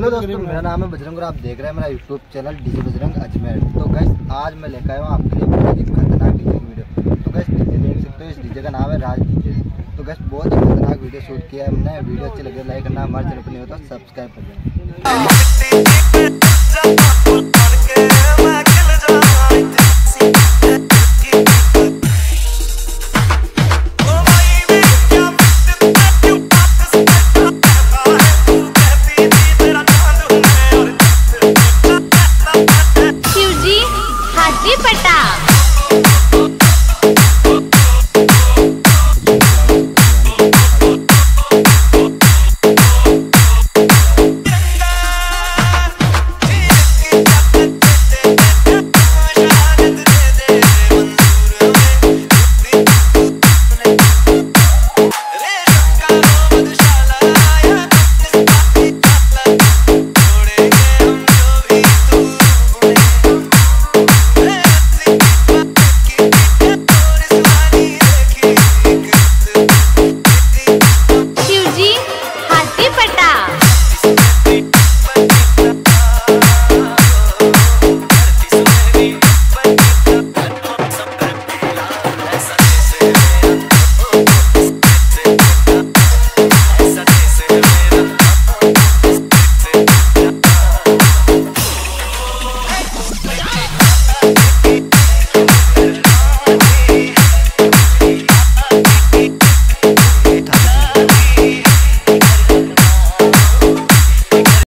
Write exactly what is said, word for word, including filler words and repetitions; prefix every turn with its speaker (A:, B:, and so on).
A: Hello दोस्तों, मेरा नाम है बजरंग और आप देख रहे हैं मेरा YouTube channel DJ Bajrang Ajmer. तो गाइस आज मैं लेकर आया हूँ आपके लिए बहुत ही खतरनाक डीजे की वीडियो। तो गाइस डीजे देख सकते हो, इस डीजे का नाम है राज डीजे। तो गाइस बहुत ही खतरनाक वीडियो शूट किया है हमने। वीडियो अच्छी लगे लाइक करना, हमारे चैनल पर नहीं होता सब्सक्राइब कर देना।